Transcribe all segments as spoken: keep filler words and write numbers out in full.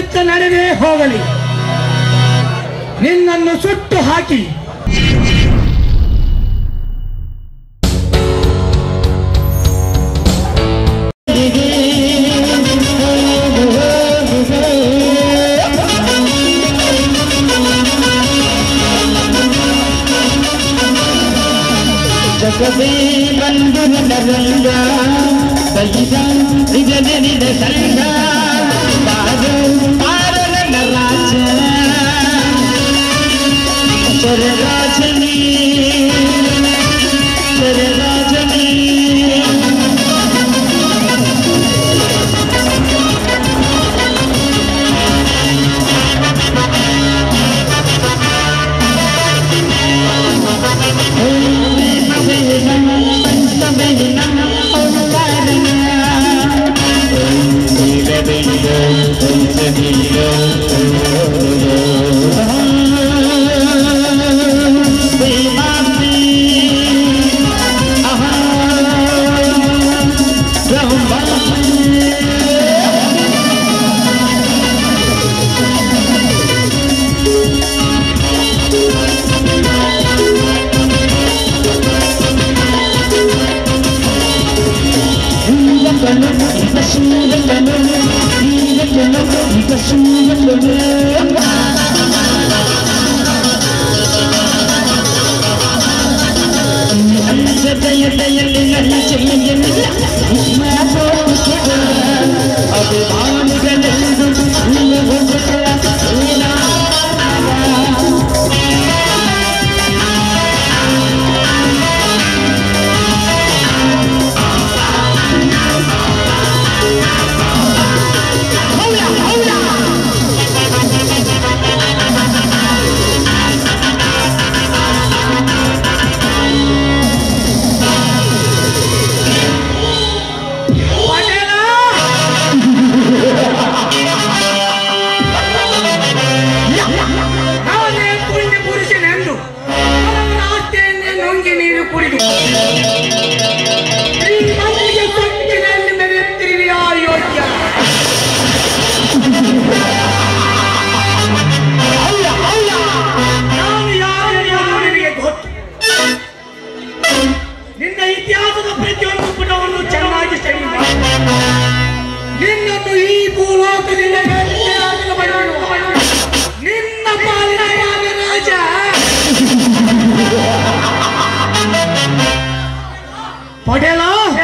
ಚಿತ್ತ ನಡೆದೇ ಹೋಗಲಿ, ನಿನ್ನನ್ನು ಸುಟ್ಟು ಹಾಕಿ ಜಗವೇ ಬಂದು ನರಂಗ ಸಹಿತ ನಿಜನಿದ ಸಂಗ ಬಾರು ಪಾರನ ರಾಜ ಚರರಾಜನಿ ಚರರಾಜನಿ ಪಟೇಲ,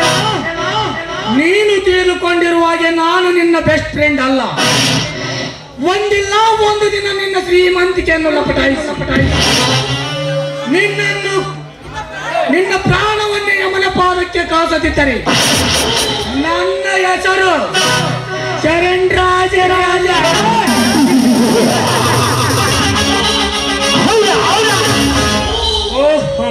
ನೀನು ತಿಳಿದುಕೊಂಡಿರುವ ಹಾಗೆ ನಾನು ನಿನ್ನ ಬೆಸ್ಟ್ ಫ್ರೆಂಡ್ ಅಲ್ಲ. ಒಂದಿಲ್ಲ ಒಂದು ದಿನ ನಿನ್ನ ಶ್ರೀಮಂತಿಕೆಯನ್ನು ಲಪಟಾಯಿಸಿ ನಿನ್ನನ್ನು ನಿನ್ನ ಪ್ರಾಣವನ್ನೇ ಯಮನ ಪಾದಕ್ಕೆ ಕಾಸದಿದ್ದರೆ ನನ್ನ ಹೆಸರು ಚರಣ್ ರಾಜ ರಾಜ. ಓಹೋ,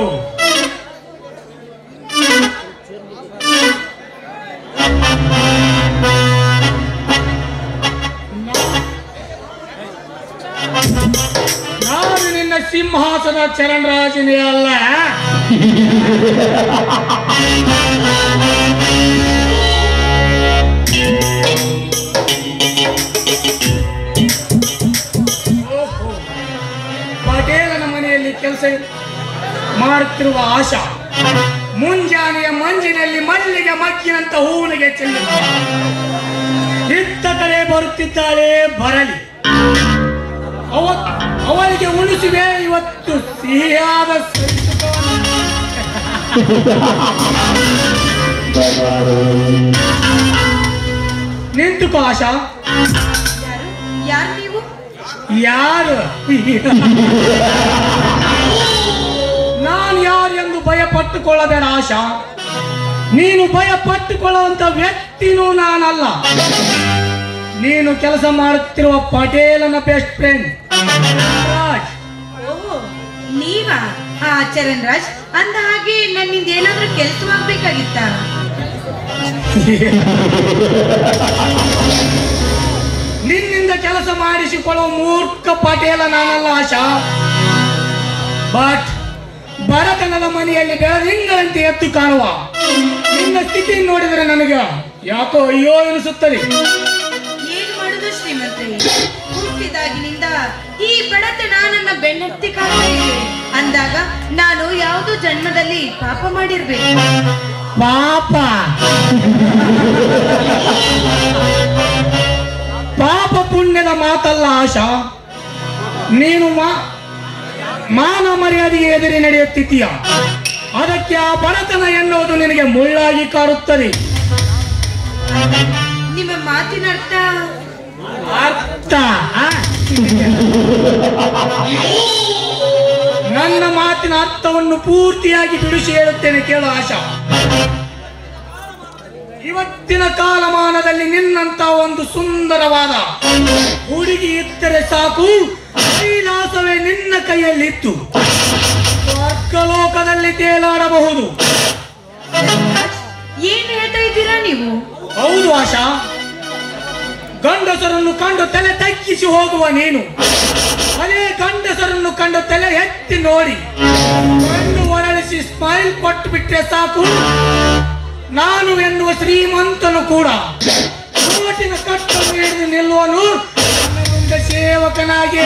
ನಾನು ನಿನ್ನ ಸಿಂಹಾಸನ ಚರಣ್ ರಾಜನೇ ಅಲ್ಲ. ಪಟೇಲನ ಮನೆಯಲ್ಲಿ ಕೆಲಸ ಮಾಡುತ್ತಿರುವ ಆಶಾ ಮುಂಜಾನೆಯ ಮಂಜಿನಲ್ಲಿ ಮಲ್ಲಿಗೆ ಮಗ್ಗಿನಂತ ಹೂವಿಗೆ ಚೆಲ್ಲಿ ಇತ್ತ ಕಡೆ ಬರುತ್ತಿದ್ದಾಳೆ. ಬರಲಿ, ಅವಳಿಗೆ ಉಳಿಸಿವೆ ಇವತ್ತು ಸಿಹಿಯಾದ ನಿಂತುಕೋ ಆಶಾ. ಯಾರು ನೀವು? ಯಾರು? ನಾನು ಯಾರು ಎಂದು ಭಯ ಪಟ್ಟುಕೊಳ್ಳಬೇಡ ಆಶಾ. ನೀನು ಭಯ ಪಟ್ಟುಕೊಳ್ಳುವಂತ ವ್ಯಕ್ತಿನೂ ನಾನಲ್ಲ. ನೀನು ಕೆಲಸ ಮಾಡುತ್ತಿರುವ ಪಟೇಲನ ಬೆಸ್ಟ್ ಫ್ರೆಂಡ್ ರಾಜ್. ಓಹೋ, ನೀವಾ? ಆ ಚರಣ್ ರಾಜ್, ಅಂದ ಹಾಗೆ ನನ್ನಿಂದ ಏನಾದ್ರೂ ಕೆಲಸವಾಗಬೇಕಾಗಿತ್ತ? ನಿನ್ನಿಂದ ಕೆಲಸ ಮಾಡಿಸಿಕೊಳ್ಳುವ ಮೂರ್ಖ ಪಟೇಲ ನಾನಲ್ಲ ಆಶಾ. ಬಟ್ ಬಡತನದ ಮನೆಯಲ್ಲಿ ಬೆಳದಿಂಗಳಂತೆ ಎದ್ದು ಕಾಣುವ ನಿನ್ನ ಸ್ಥಿತಿ ನೋಡಿದರೆ ನನಗೆ ಯಾಕೋ ಅಯ್ಯೋ ಎನಿಸುತ್ತದೆ. ಏನು ಮಾಡುದು ಶ್ರೀಮಂತರೇ? ಈ ಬಡತನ ನನ್ನ ಬೆನ್ನತ್ತಿ ಕಾಡ್ತಾ ಇದೆ ಅಂದಾಗ ನಾನು ಯಾವುದೋ ಜನ್ಮದಲ್ಲಿ ಪಾಪ ಮಾಡಿರ್ಬೇಕು. ಪಾಪ ಪಾಪ ಪುಣ್ಯದ ಮಾತಲ್ಲ ಆಶಾ. ನೀನು ಮಾ ಮಾನ ಮರ್ಯಾದೆಗೆ ಎದುರಿ ನಡೆಯುತ್ತಿದ್ದೀಯ. ಅದಕ್ಕೆ ಆ ಬಡತನ ಎನ್ನುವುದು ನಿನಗೆ ಮುಳ್ಳಾಗಿ ಕಾಡುತ್ತದೆ. ನಿಮ್ಮ ಮಾತಿನ ಅರ್ಥ ಅರ್ಥ ಆ? ನನ್ನ ಮಾತಿನ ಅರ್ಥವನ್ನು ಪೂರ್ತಿಯಾಗಿ ಬಿಡಿಸಿ ಹೇಳುತ್ತೇನೆ, ಕೇಳು ಆಶಾ. ಇವತ್ತಿನ ಕಾಲಮಾನದಲ್ಲಿ ನಿನ್ನಂತ ಒಂದು ಸುಂದರವಾದ ಹುಡುಗಿ ಇದ್ದರೆ ಸಾಕು, ಕೈಲಾಸವೇ ನಿನ್ನ ಕೈಯಲ್ಲಿತ್ತು ಸ್ವರ್ಗಲೋಕದಲ್ಲಿ ತೇಲಾಡಬಹುದು. ಏನ್ ಹೇಳ್ತಾ ಇದ್ದೀರಾ ನೀವು? ಹೌದು ಆಶಾ, ಗಂಡಸರನ್ನು ಕಂಡು ತಲೆ ತಗ್ಗಿಸಿ ಹೋಗುವ ನೀನು ಅದೇ ಗಂಡಸರನ್ನು ಕಂಡು ತಲೆ ಎತ್ತಿ ನೋಡಿ ಕಣ್ಣು ಒರಳಿಸಿ ಸ್ಮೈಲ್ ಕೊಟ್ಟು ಬಿಟ್ರೆ ಸಾಕು, ನಾನು ಎನ್ನುವ ಶ್ರೀಮಂತನು ಕೂಡ ಕೋಟಿನ ಕಟ್ಟನ್ನು ಹಿಡಿದು ನಿಲ್ಲುವನು ನನ್ನ ಮುಂದೆ ಸೇವಕನಾಗಿ.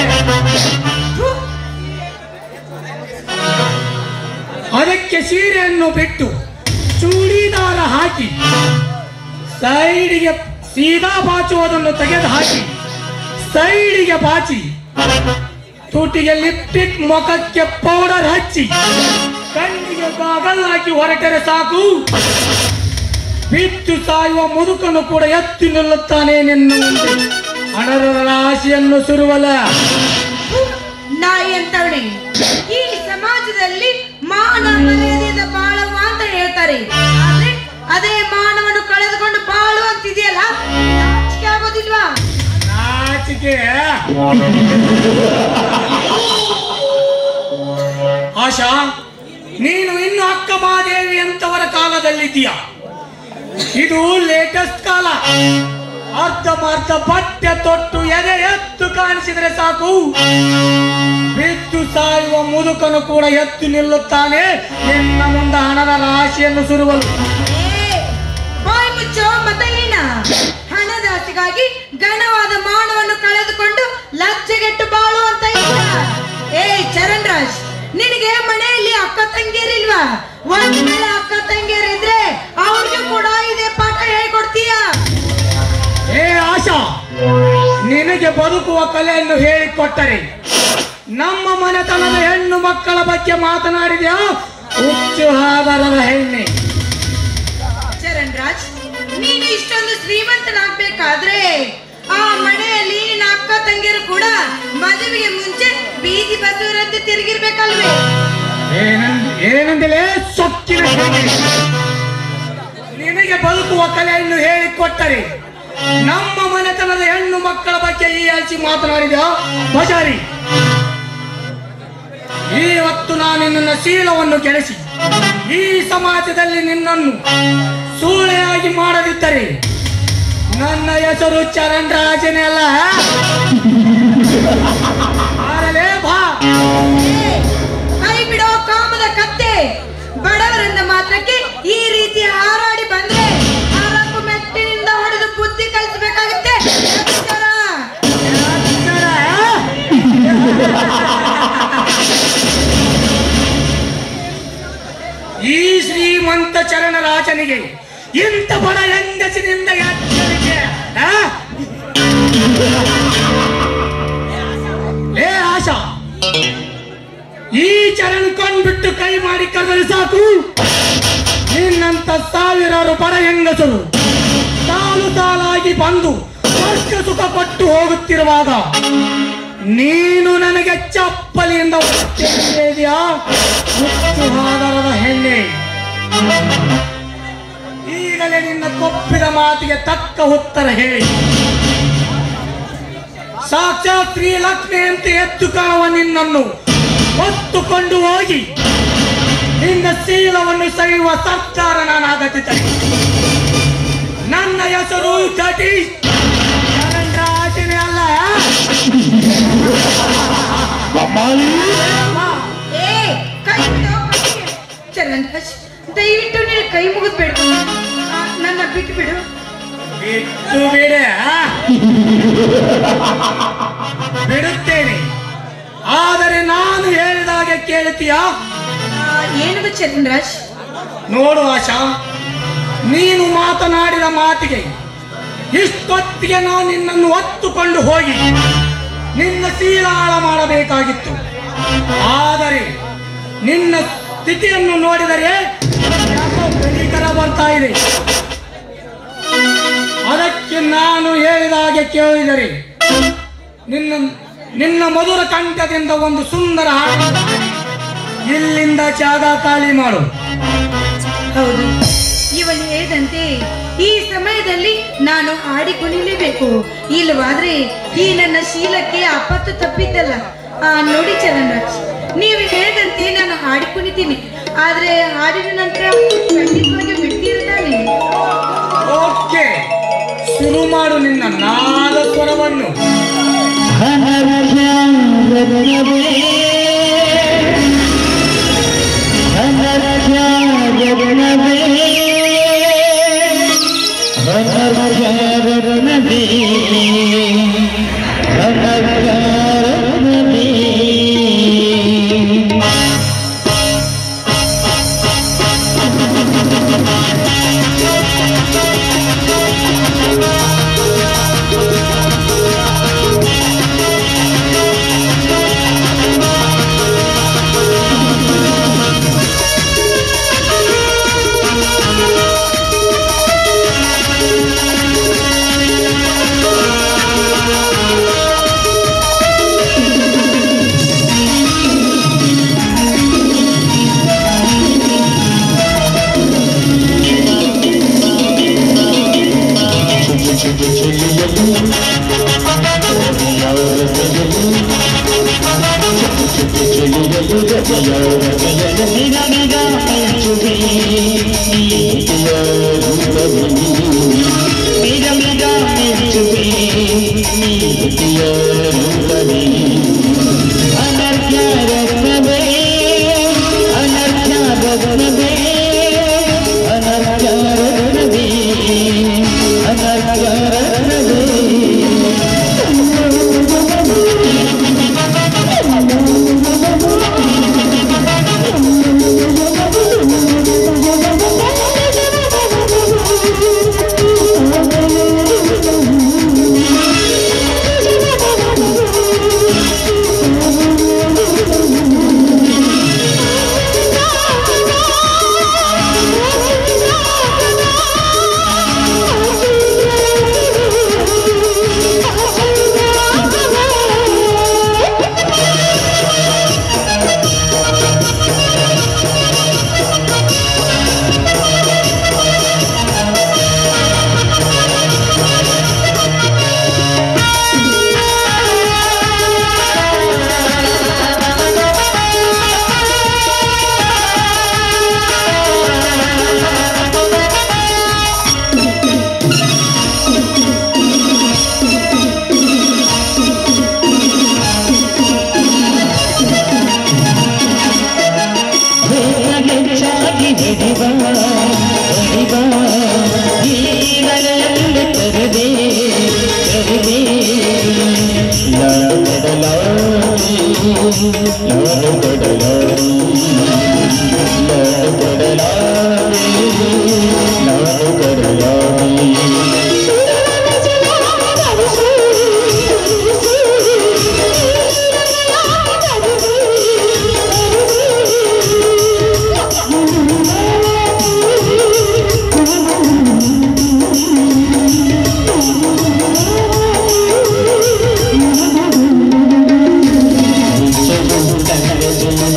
ಅದಕ್ಕೆ ಸೀರೆಯನ್ನು ಬಿಟ್ಟು ಚೂಡಿದಾರ ಹಾಕಿ ಸೈಡಿಗೆ ಸೀದಾ ಬಾಚುವುದನ್ನು ತೆಗೆದು ಹಾಕಿ ಸೈಡಿಗೆ ಬಾಚಿ ತುಟಿಗೆ ಲಿಪ್ಟಿಕ್, ಮುಖಕ್ಕೆ ಪೌಡರ್ ಹಚ್ಚಿ ಕಣ್ಣಿಗೆ ಗಾಗಲ್ ಹಾಕಿ ಹೊರಟರೆ ಸಾಕು, ಬಿದ್ದು ಸಾಯುವ ಮುದುಕನು ಕೂಡ ಎತ್ತಿ ನಿಲ್ಲುತ್ತಾನೆ ನಿನ್ನ ಮುಂದೆ ಹಣರ ರಾಶಿಯನ್ನು ಸುರುವಲ. ನಾಯಿ ಅಂತವಳೆ ಈ ಸಮಾಜದಲ್ಲಿ ಮಾನ ಮರ್ಯಾದೆಯಿಂದ ಬಾಳುವ ಅಂತ ಹೇಳ್ತಾರೆ, ಆದ್ರೆ ಅದೇ ಮಾನವನ್ನು ಕಳೆದುಕೊಂಡು ಬಾಳು ಅಂತಿದೆಯಲ್ಲ, ನಾಚಿಕೆ ಆಗೋದಿಲ್ವಾ? ನಾಚಿಕೆ ಆಶಾ, ನೀನು ಇನ್ನು ಅಕ್ಕ ಮಹಾದೇವಿ ಅಂತವರ ಕಾಲದಲ್ಲಿದ್ದೀಯ. ಇದು ಲೇಟೆಸ್ಟ್ ಕಾಲ. ಅರ್ಧಮರ್ಧ ಬಟ್ಟೆ ತೊಟ್ಟು ಎದೆ ಎತ್ತು ಕಾಣಿಸಿದರೆ ಸಾಕು, ಬಿದ್ದು ಸಾಯುವ ಮುದುಕನು ಕೂಡ ಎತ್ತು ನಿಲ್ಲುತ್ತಾನೆ ನಿನ್ನ ಮುಂದೆ ಹಣದ ರಾಶಿಯನ್ನು ಸುರುವಲು. ಬಾಯಿ ಮುಚ್ಚೋ ಮತಲೀನ. ಹಣದ ಆಸೆಗಾಗಿ ಘನವಾದ ಮಾನವನ್ನು ಕಳೆದುಕೊಂಡು ಲಜ್ಜೆಗೆಟ್ಟು ಬಾಳು ಅಂತ ಇಲ್ಲ. ಏ ಚರಣ್ ರಾಜ್, ನಿನಗೆ ಮನೆಯಲ್ಲಿ ಅಕ್ಕ ತಂಗಿಯರಿಲ್ವಾ? ಒಂದ್ ವೇಳೆ ಅಕ್ಕ ತಂಗಿಯರಿದ್ರೆ ಅವ್ರಿಗೂ ಕೂಡ ಇದೇ ಪಾಠ ಹೇಳ್ಕೊಡ್ತೀಯ? ಏ ಆಶಾ, ನಿನಗೆ ಬದುಕುವ ಕಲೆಯನ್ನು ಹೇಳಿಕೊಟ್ಟರೆ ನಮ್ಮ ಮನೆತನದ ಹೆಣ್ಣು ಮಕ್ಕಳ ಬಗ್ಗೆ ಮಾತನಾಡಿದ್ಯಾ ಹುಚ್ಚು ಹಾದರದ ಹೆಣ್ಣೆ. ಚರಣ್ ರಾಜ್, ನೀನು ಇಷ್ಟೊಂದು ಶ್ರೀಮಂತನಾಗ್ಬೇಕಾದ್ರೆ ಆ ಮನೆಯಲ್ಲಿ ನಿನ್ನ ಅಕ್ಕ ತಂಗಿಯರು ಕೂಡ ಮದುವೆಗೆ ಮುಂಚೆ ಬೀದಿ ಬಸವರಂತೆ ತಿರುಗಿರ್ಬೇಕಲ್ವೇ? ಏನಂದಿಲೆ ಸೊಕ್ಕಿನ ಹೆಣ್ಣೆ, ನಿನಗೆ ಬದುಕುವ ಕಲೆಯನ್ನು ಹೇಳಿಕೊಟ್ಟರೆ ನಮ್ಮ ಮನೆತನದ ಹೆಣ್ಣು ಮಕ್ಕಳ ಬಗ್ಗೆ ಈ ಹಚ್ಚಿ ಮಾತನಾಡಿದ ಬಜಾರಿ. ಇವತ್ತು ನಾನು ನಿನ್ನ ಶೀಲವನ್ನು ಕೆಡಿಸಿ ಈ ಸಮಾಜದಲ್ಲಿ ನಿನ್ನನ್ನು ಸೂಳೆಯಾಗಿ ಮಾಡದಿದ್ದರೆ ನನ್ನ ಹೆಸರು ಚರಣ್ ರಾಜನೇ ಅಲ್ಲ. ಬಾ, ಕೈ ಬಿಡೋ ಕಾಮದ ಕತ್ತೆ. ಬಡವರಿಂದ ಮಾತ್ರಕ್ಕೆ ಈ ರೀತಿ ಹಾರಾಡಿ ಬಂದ್ರೆ ಆರಾಕು ಮೆಟ್ಟಿನಿಂದ ಹೊಡೆದು ಬುದ್ಧಿ ಕಲಿಸಬೇಕಾಗುತ್ತೆ. ಈ ಶ್ರೀಮಂತ ಚರಣರಾಜನಿಗೆ ಇಂಥ ಬಡ ಹೆಂಗಸಿನಿಂದ ಎಚ್ಚರಿಕೆ. ಏ ಆಶಾ, ಈ ಚರಣ್ ಕೊಂಡ್ಬಿಟ್ಟು ಕೈ ಮಾಡಿ ಕರೆದರೆ ಸಾಕು, ನಿನ್ನಂತ ಸಾವಿರಾರು ಬಡ ಹೆಂಗಸರು ಸಾಲು ಸಾಲಾಗಿ ಬಂದು ಸ್ವರ್ಗ ಸುಖ ಕೊಟ್ಟು ಹೋಗುತ್ತಿರುವಾಗ ನೀನು ನನಗೆ ಚಪ್ಪಲಿಯಿಂದ ಇದೆಯಾ ಹುಚ್ಚು ಹಾದರದ ಹೆಣ್ಣೆ. ಈಗಲೇ ನಿನ್ನ ಕೊಪ್ಪಿದ ಮಾತಿಗೆ ತಕ್ಕ ಉತ್ತರ ಹೇಳಿ. ಸಾಕ್ಷಾತ್ ಶ್ರೀ ಲಕ್ಷ್ಮಿ ಅಂತ ಎತ್ತು ಕಾಣುವ ನಿನ್ನನ್ನು ಹೊತ್ತುಕೊಂಡು ಹೋಗಿ ನಿನ್ನ ಶೀಲವನ್ನು ಸವಿಯುವ ಸರ್ಕಾರ ನಾನಾಗತ್ತಿದ್ದೆ. ನನ್ನ ಹೆಸರು ಜಟಿ ಚರಣರಾಜನೇ ಅಲ್ಲ. ಏ ಕೈ ಬಿಡೋ ಚರಣ್ ರಾಜ್, ದಯವಿಟ್ಟು ನೀನು ಕೈ ಮುಗಿದು ಬೇಡ, ನನ್ನ ಬಿಟ್ಟು ಬಿಡು. ಬಿಟ್ಟು ಬಿಡ ಬಿಡುತ್ತೇನೆ. ನಾನು ಹೇಳಿದಾಗೆ ಕೇಳ್ತೀಯಾ? ಏನದು ಚರಣ್ರಾಜ್? ನೋಡು ಆಶಾ, ನೀನು ಮಾತನಾಡಿದ ಮಾತಿಗೆ ಇಷ್ಟೊತ್ತಿಗೆ ನಾನು ನಿನ್ನನ್ನು ಹೊತ್ತುಕೊಂಡು ಹೋಗಿ ನಿನ್ನ ಶೀಲ ಹಾಳ ಮಾಡಬೇಕಾಗಿತ್ತು. ಆದರೆ ನಿನ್ನ ಸ್ಥಿತಿಯನ್ನು ನೋಡಿದರೆ ಭೀಕರ ಬರ್ತಾ ಇದೆ. ಅದಕ್ಕೆ ನಾನು ಹೇಳಿದಾಗೆ ಕೇಳಿದರೆ ನಿನ್ನ ನಿನ್ನ ಮಧುರ ಕಂಠದಿಂದ ಒಂದು ಸುಂದರ ಹಾಡು ಇಲ್ಲಿಂದ ಜಾಗ ಖಾಲಿ ಮಾಡು. ಹೌದು, ಇವನು ಹೇಳಿದಂತೆ ಈ ಸಮಯದಲ್ಲಿ ನಾನು ಹಾಡಿ ಕುಣಿಲೇಬೇಕು. ಇಲ್ಲವಾದ್ರೆ ಈ ನನ್ನ ಶೀಲಕ್ಕೆ ಆಪತ್ತು ತಪ್ಪಿದ್ದಲ್ಲ. ಆ ನೋಡಿ ಚರಣ್ರಾಜ್, ನೀವು ಹೇಳಿದಂತೆ ನಾನು ಹಾಡಿ ಕುಣಿತೀನಿ. ಆದ್ರೆ ಹಾಡಿದ ನಂತರ ಖಂಡಿತವಾಗಿ ಬಿಡ್ತೀರತಾನೆ. ಓಕೆ, ಶುರು ಮಾಡು ನಿನ್ನ ನಾದ ಸ್ವರವನ್ನು. Thank you.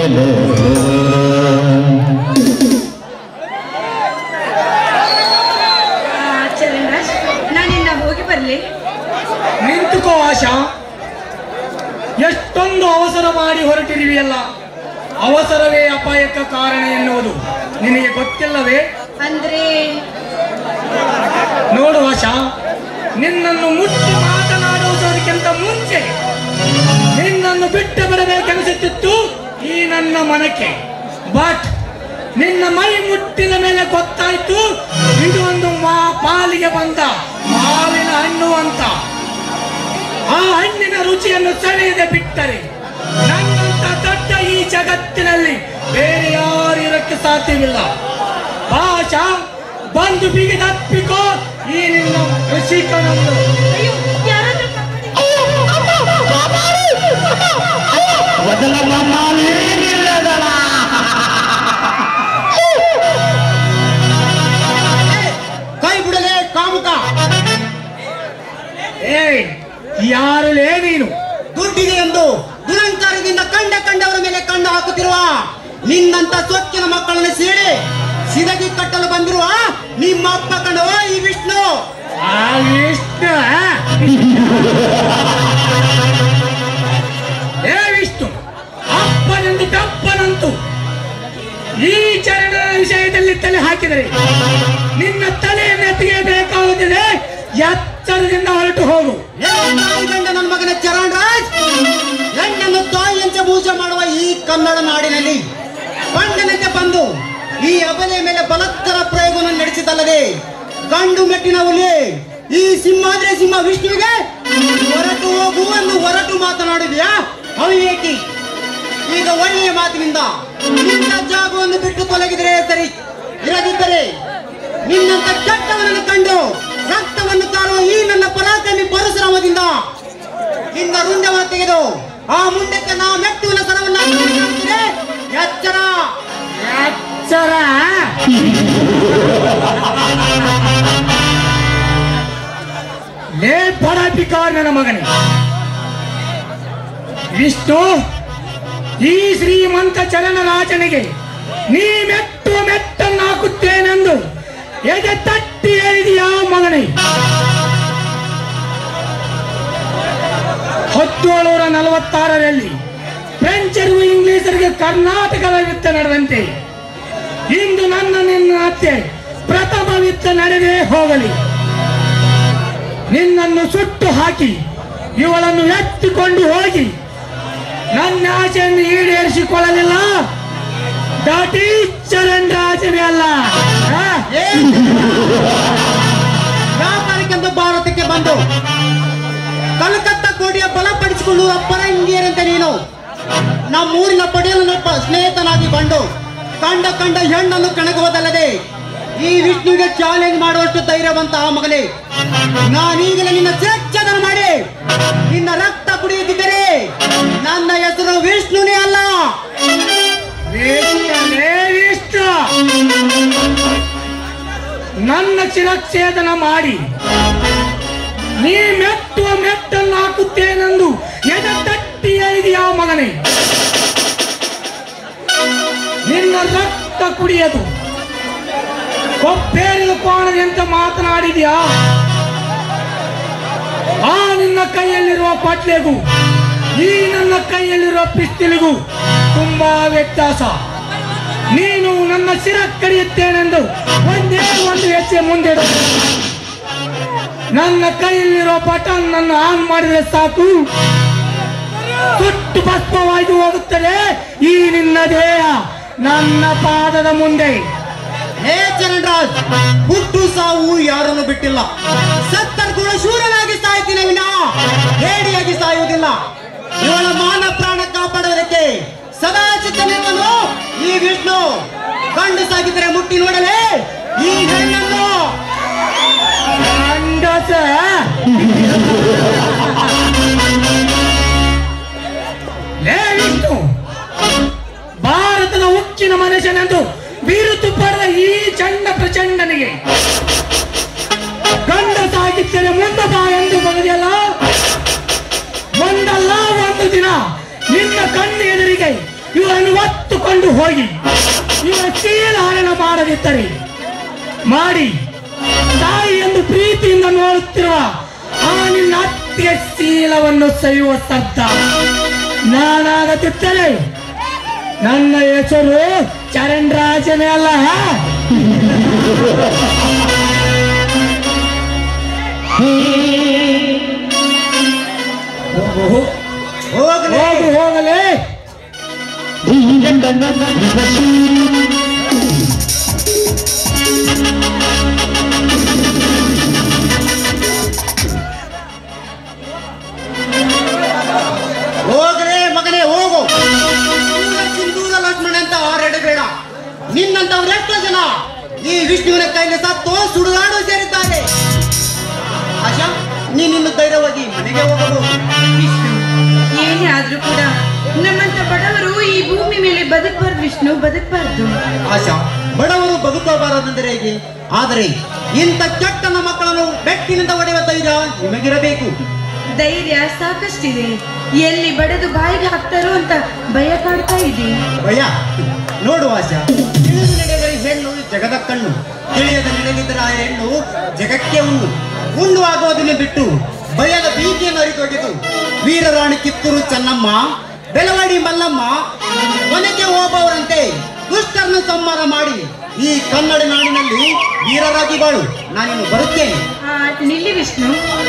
ಬಯಲು ಚರಣ್ರಾಜ್, ನಾನಿನ್ನ ಹೋಗಿ ಬರ್ಲಿ. ನಿಂತುಕೋ ಆಶಾ. ಎಷ್ಟೊಂದು ಅವಸರ ಮಾಡಿ ಹೊರಟಿರುವಿಯಲ್ಲ. ಅವಸರವೇ ಅಪಾಯಕ್ಕೆ ಕಾರಣ ಎನ್ನುವುದು ನಿನಗೆ ಗೊತ್ತಿಲ್ಲವೇ? ಅಂದ್ರೆ ನೋಡು ಆಶಾ, ನಿನ್ನನ್ನು ಮುಟ್ಟಿ ಮಾತನಾಡುವುದಕ್ಕಿಂತ ಮುಂಚೆ ನಿನ್ನನ್ನು ಬಿಟ್ಟು ಬರಬೇಕೆನಿಸುತ್ತಿತ್ತು ಈ ನನ್ನ ಮನಕ್ಕೆ. ಬಟ್ ನಿನ್ನ ಮೈ ಮುಟ್ಟಿದ ಮೇಲೆ ಗೊತ್ತಾಯ್ತು ಇದು ಒಂದು ಮಾ ಪಾಲಿಗೆ ಬಂದ ಮಾವಿನ ಹಣ್ಣು ಅಂತ. ಆ ಹಣ್ಣಿನ ರುಚಿಯನ್ನು ಸೆಳೆಯದೆ ಬಿಟ್ಟರೆ ನನ್ನಂತ ದೊಡ್ಡ ಈ ಜಗತ್ತಿನಲ್ಲಿ ಬೇರೆ ಯಾರು ಇರಕ್ಕೆ ಸಾಧ್ಯವಿಲ್ಲ. ಭಾಷಾ ಬಂದು ಬಿಗಿದಪ್ಪಿಕೋ ಈ ನಿನ್ನ ಋಷಿಕನನ್ನು. ಅಯ್ಯೋ, ಯಾರಾದ್ರೂ ಮೊದಲ ಕೈ ಬಿಡಲೇ ಕಾಮುಕ. ಏಯ್, ಯಾರಲೇ ನೀನು? ದುಡ್ಡಿಗೆ ಎಂದು ದುರಂಕಾರದಿಂದ ಕಂಡ ಕಂಡವರ ಮೇಲೆ ಕಣ್ಣು ಹಾಕುತ್ತಿರುವ ನಿನ್ನಂತ ಸೊಕ್ಕಿನ ಮಕ್ಕಳನ್ನು ಸೇರಿ ಸಿದಗಿ ಕಟ್ಟಲು ಬಂದಿರುವ ನಿಮ್ಮ ಅಪ್ಪ ಕಂಡವ ಈ ವಿಷ್ಣು. ಆ ವಿಷ್ಣು? ಏ ವಿಷ್ಣು, ಅಪ್ಪನೆಂದು ತಪ್ಪನಂತೂ ಈ ಚರಣ ವಿಷಯದಲ್ಲಿ ತಲೆ ಹಾಕಿದರೆ ನಿನ್ನ ತಲೆಯನ್ನು ತೆಗೆಯಬೇಕಾಗುತ್ತದೆ. ಎಚ್ಚರದಿಂದ ಹೊರಟು ಹೋಗು. ಗಂಡ ನನ್ನ ಮಗನ ಚರಣ್ ರಾಜ್, ಗಂಡನ್ನು ತಾಯಿಯಂತೆ ಪೂಜೆ ಮಾಡುವ ಈ ಕನ್ನಡ ನಾಡಿನಲ್ಲಿ ಗಂಡನಂತೆ ಬಂದು ಈ ಅಬಲೆಯ ಮೇಲೆ ಬಲತ್ತರ ಪ್ರಯೋಗವನ್ನು ನಡೆಸಿದಲ್ಲದೆ ಗಂಡು ಮೆಟ್ಟಿನ ಹುಲಿ ಈ ಸಿಂಹಾದ್ರೆ ಸಿಂಹ ವಿಷ್ಣುವಿಗೆ ಹೊರಟು ಹೋಗು ಎಂದು ಹೊರಟು ಮಾತನಾಡಿದ್ಯಾ ಅವಿವೇಕಿ. ಈಗ ಒಳ್ಳೆಯ ಮಾತಿನಿಂದ ನಿನ್ನ ಜಾಗವನ್ನು ಬಿಟ್ಟು ತೊಲಗಿದರೆ ಸರಿ, ಇರದಿದ್ದರೆ ನಿನ್ನಂತ ಕೆಟ್ಟವನನ್ನು ಕಂಡು ರಕ್ತವನ್ನು ಕಾಣುವ ಈ ನನ್ನ ಪರಾಕ್ರಮಿ ಪರಶುರಾಮದಿಂದ ನಿನ್ನ ರುಂಡವನ್ನು ತೆಗೆದು ಆ ಮುಂಡಕ್ಕೆ ನಾ ಮೆಟ್ಟುವಿನ ಸರವನ್ನ ಎಚ್ಚರ ಎಚ್ಚರ. ಲೇ ಪಡಪಿಕಾರ್ ನನ್ನ ಮಗನೇ ವಿಷ್ಣು, ಈ ಶ್ರೀಮಂತ ಚರಣರಾಜನಿಗೆ ನೀ ಮೆಟ್ಟು ಮೆಟ್ಟನ್ನು ಹಾಕುತ್ತೇನೆಂದು ಎದೆ ತಟ್ಟಿ ಹೇಳಿದೆಯಾ ಮಗನೇ? ಹತ್ತೇಳುನೂರ ನಲವತ್ತಾರರಲ್ಲಿ ಫ್ರೆಂಚರಿಗೂ ಇಂಗ್ಲಿಷರಿಗೆ ಕರ್ನಾಟಕದ ಯುದ್ಧ ನಡೆದಂತೆ ಇಂದು ನನ್ನ ನಿನ್ನ ಅತ್ತೆ ಪ್ರಥಮ ಯುದ್ಧ ನಡೆದೇ ಹೋಗಲಿ. ನಿನ್ನನ್ನು ಸುಟ್ಟು ಹಾಕಿ ಇವಳನ್ನು ಎತ್ತಿಕೊಂಡು ಹೋಗಿ ನನ್ನ ಆಸೆಯನ್ನು ಈಡೇರಿಸಿಕೊಳ್ಳಲಿಲ್ಲ ದಾಟಿ ಚರಣ್ರಾಜನೇ ಅಲ್ಲ. ವ್ಯಾಪಾರಕ್ಕೆಂದು ಭಾರತಕ್ಕೆ ಬಂದು ಕಲ್ಕತ್ತಾ ಕೋಟೆಯ ಬಲಪಡಿಸಿಕೊಂಡು ಪರಂಗಿಯರಂತೆ ನೀನು ನಮ್ಮೂರಿನ ಪಡೆಯಲು ಸ್ನೇಹಿತನಾಗಿ ಬಂದು ಕಂಡ ಕಂಡ ಹೆಣ್ಣನ್ನು ಕಣಗುವುದಲ್ಲದೆ ಈ ವಿಷ್ಣುವಿಗೆ ಚಾಲೆಂಜ್ ಮಾಡುವಷ್ಟು ಧೈರ್ಯವಂತ ಆ ಮಗಲೇ, ನಾನೀಗಲೇ ನಿನ್ನ ಸ್ವೇಚ್ಛಾದನ ಮಾಡಿ ನಿನ್ನ ರಕ್ತ ಕುಡಿಯುತ್ತಿದ್ದರೆ ನನ್ನ ಹೆಸರು ವಿಷ್ಣುನೇ ಅಲ್ಲ. ವಿಷ್ಣು, ನನ್ನ ಶಿರಚ್ಛೇದನ ಮಾಡಿ ನೀ ಮೆಟ್ಟುವ ಮೆಟ್ಟನ್ನು ಹಾಕುತ್ತೇನೆಂದು ಎದೆ ತಟ್ಟಿ ಹೇಳಿದೆಯಾ ಮಗನೇ? ನಿನ್ನ ರಕ್ತ ಕುಡಿಯದು ಕೊಪ್ಪೇರಿದ ಕೋಣದಂತ ಮಾತನಾಡಿದ್ಯಾ? ಆ ನಿನ್ನ ಕೈಯಲ್ಲಿರುವ ಪಟ್ಲೆಗೂ ಈ ನನ್ನ ಕೈಯಲ್ಲಿರುವ ಪಿಸ್ತಲಿಗೂ ತುಂಬಾ ವ್ಯತ್ಯಾಸ. ನೀನು ನನ್ನ ಶಿರ ಕಡಿಯುತ್ತೇನೆಂದು ಒಂದೇ ಒಂದು ಹೆಜ್ಜೆ ಮುಂದೆ ನನ್ನ ಕೈಯಲ್ಲಿರೋ ಬಟನ್ ನನ್ನ ಆನ್ ಮಾಡಿದರೆ ಸಾಕು, ಸುಟ್ಟು ಭಸ್ಮವಾಗಿ ಹೋಗುತ್ತದೆ ಈ ನಿನ್ನ ದೇಹ ನನ್ನ ಪಾದದ ಮುಂದೆ. ಹೇ ಚರಣ್ರಾಜ್, ಹುಟ್ಟು ಸಾವು ಯಾರನ್ನು ಬಿಟ್ಟಿಲ್ಲ. ಸತ್ತರ್ ಕೂಡ ಶೂರನಾಗಿ ಸಾಯ್ತೀನಿ ವಿನ ಹೇಡಿಯಾಗಿ ಸಾಯುವುದಿಲ್ಲ. ಇವಳ ಮಾನ ಪ್ರಾಣ ಕಾಪಾಡುವುದಕ್ಕೆ ಸದಾ ಚಿತ್ತನಿರುವನು ಈ ವಿಷ್ಣು. ಗಂಡು ಸಾಗಿದರೆ ಮುಟ್ಟಿ ನೋಡಲೇ ಈ ಹೆಣ್ಣನ್ನು. ಗಂಡಸ ಲೇ ವಿಷ್ಣು, ಭಾರತದ ಉಕ್ಕಿನ ಮನುಷ್ಯನೆಂದು ಬಿರುದು ಪಡೆದ ಈ ಚಂಡ ಪ್ರಚಂಡನಿಗೆ ಗಂಡ ಸಾಗಿದ್ದರೆ ಮುಂದೆ ಬಾ ಎಂದು ಬಗೆಯಲ್ಲ. ಒಂದಲ್ಲ ಒಂದು ದಿನ ನಿನ್ನ ಕಣ್ಣು ಎದುರಿಗೆ ಇವರನ್ನು ಕರೆದುಕೊಂಡು ಹೋಗಿ ಇವ ಶೀಲ ಹರಣ ಮಾಡದಿದ್ದರೆ ಮಾಡಿ ತಾಯಿ ಎಂದು ಪ್ರೀತಿಯಿಂದ ನೋಡುತ್ತಿರುವ ಆ ನಿನ್ನ ಅತ್ಯ ಶೀಲವನ್ನು ಸವಿಯುವ ಸದ್ದ ನಾನಾಗದಿದ್ದರೆ ನನ್ನ ಹೆಸರು ಚರಣ್ ರಾಜನೇ ಅಲ್ಲ. ಹೋಗಲೇ ಹೋಗಲೇ ಹೋಗ್ರೆ ಮಗನೇ ಹೋಗು. ಸಿಂಧೂರ ಲಕ್ಷ್ಮಣ ಅಂತ ಹಾರಾಡ ಬೇಡ. ನಿನ್ನಂತವ್ರು ಎಷ್ಟೋ ಜನ ಈ ವಿಷ್ಣುವಿನ ಕೈಲಿ ಸತ್ತು ಸುಡುಗಾಡು ಸೇರಿದ್ದಾರೆ. ಆಶಾ, ನೀನಿನ್ನು ಧೈರ್ಯವಾಗಿ ಮನೆಗೆ ಹೋಗಬಹುದು. ವಿಷ್ಣು, ಏನೇ ಆದ್ರೂ ಕೂಡ ನಮ್ಮಂತ ಬಡವರು ಈ ಭೂಮಿ ಮೇಲೆ ಬದುಕಬಾರ್ದು ವಿಷ್ಣು, ಬದುಕಬಾರ್ದು. ಆಶಾ, ಬಡವರು ಬದುಕಬಾರದೆಂದರೆ ಹೇಗೆ? ಆದರೆ ಇಂಥ ಕೆಟ್ಟನ ಮಕ್ಕಳನ್ನು ಬೆಟ್ಟಿನಿಂದ ಹೊಡೆಯುವ ಧೈರ್ಯ ನಿಮಗಿರಬೇಕು. ಧೈರ್ಯ ಸಾಕಷ್ಟಿದೆ, ಎಲ್ಲಿ ಬಡದು ಬಾಯಿಗೆ ಹಾಕ್ತಾರೋ ಅಂತ ಭಯ ಕಾಡ್ತಾ ಇದೆ. ಭಯ? ನೋಡು ಆಶಾ, ತಿಳಿದು ನಡೆದರೆ ಹೆಣ್ಣು ಜಗದ ಕಣ್ಣು, ತಿಳಿಯದ ನಡೆದಿದ್ದರೆ ಆ ಹೆಣ್ಣು ಜಗಕ್ಕೆ ಉಣ್ಣು. ಉಣ್ಣು ಆಗೋದನ್ನೇ ಬಿಟ್ಟು ಭಯದ ಭೀತಿಯನ್ನು ಅರಿತೊಗೆದು ವೀರರಾಣಿ ಕಿತ್ತೂರು ಚೆನ್ನಮ್ಮ, ಬೆಳವಾಡಿ ಮಲ್ಲಮ್ಮ, ಕೊನೆಗೆ ಹೋಗುವವರಂತೆ ದುಷ್ಟರನ್ನು ಸಂಹಾರ ಮಾಡಿ ಈ ಕನ್ನಡ ನಾಡಿನಲ್ಲಿ ವೀರರಾಗಿ ಬಾಳು. ನಾನಿನ್ನು ಬರುತ್ತೇನೆ. ಆ, ನಿಲ್ಲಿ ವಿಷ್ಣು.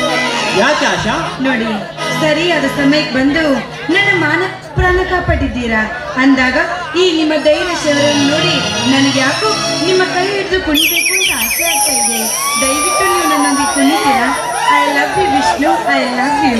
ಯಾಕೆ ಆಶಾ? ನೋಡಿ, ಸರಿಯಾದ ಸಮಯಕ್ಕೆ ಬಂದು ನನ್ನ ಮಾನ ಪ್ರಾಣ ಕಾಪಾಡಿದ್ದೀರಾ ಅಂದಾಗ ಈ ನಿಮ್ಮ ಧೈರ್ಯ ಶವರನ್ನು ನೋಡಿ ನನಗೆ ಯಾಕೋ ನಿಮ್ಮ ಕೈ ಹಿಡಿದು ಕುಣಿಬೇಕು ಅಂತ ಆಸೆ ಆಗ್ತಾ ಇದೆ. ದಯವಿಟ್ಟು ನೀವು ನನ್ನೊಂದಿಗೆ ಕುಣಿತೀರಾ? I love you Vishnu, I love you.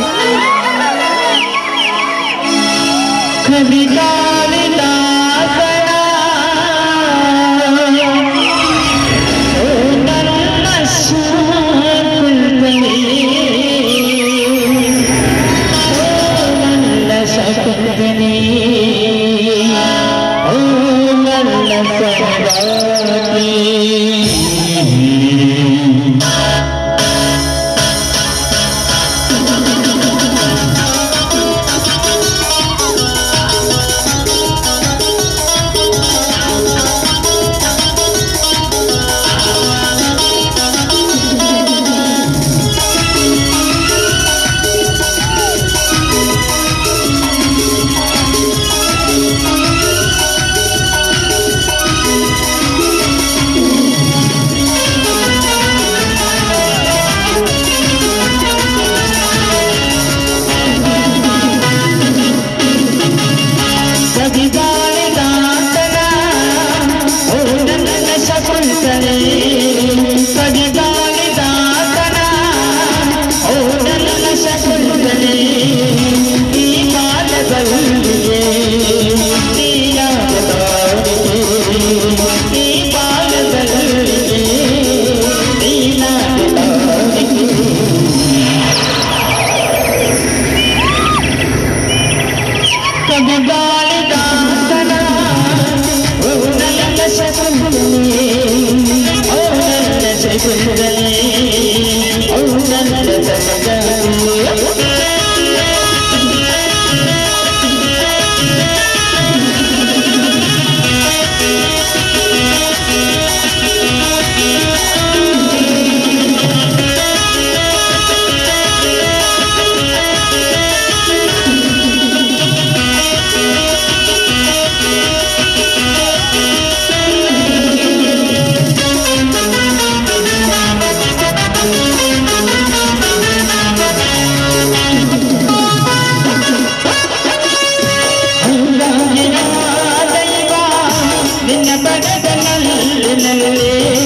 ನಿನ್ನ ಬಡದನಲ್ಲಿ